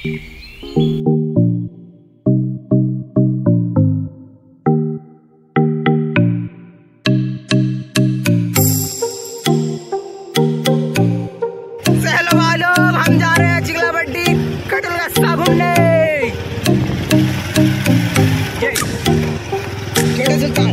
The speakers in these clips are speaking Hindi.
हम जा रहे हैं चिकलाबट्टी कटल रास्ता घूमने। सुल्तान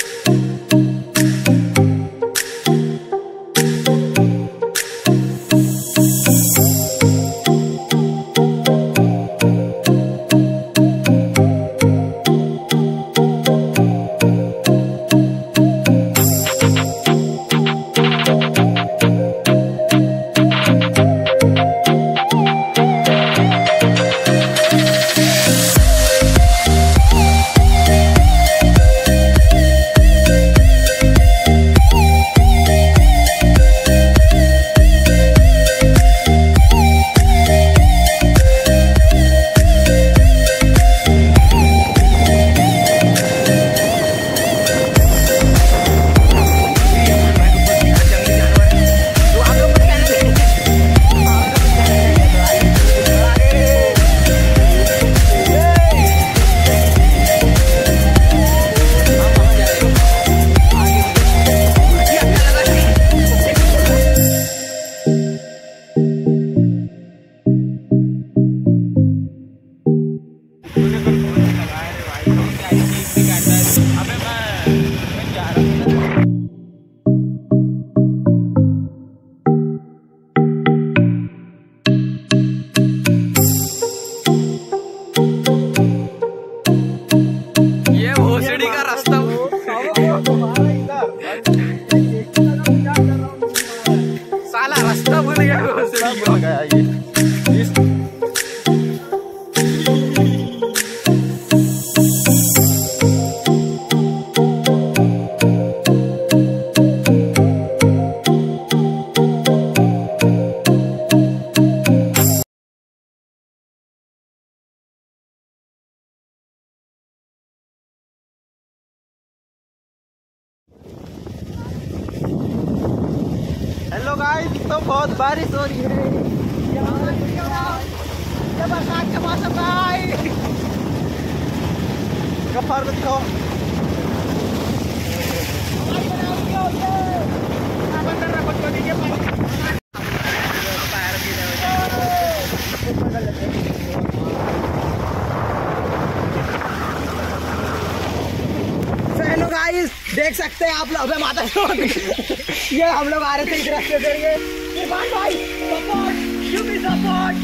हेलो गाइस, तो बहुत बारिश हो रही है। ये बरसात का मौसम भाई कफर में दिखाओ। गाइस देख सकते हैं आप लोग, अबे माता ये हम लोग आ रहे थे इस रास्ते से। इरफान भाई सपोर्ट, यू भी सपोर्ट।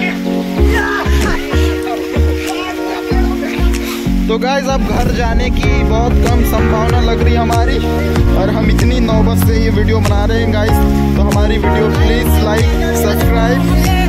तो गाइस अब घर जाने की बहुत कम संभावना लग रही है हमारी, और हम इतनी नौबत से ये वीडियो बना रहे हैं गाइस। तो हमारी वीडियो प्लीज लाइक, सब्सक्राइब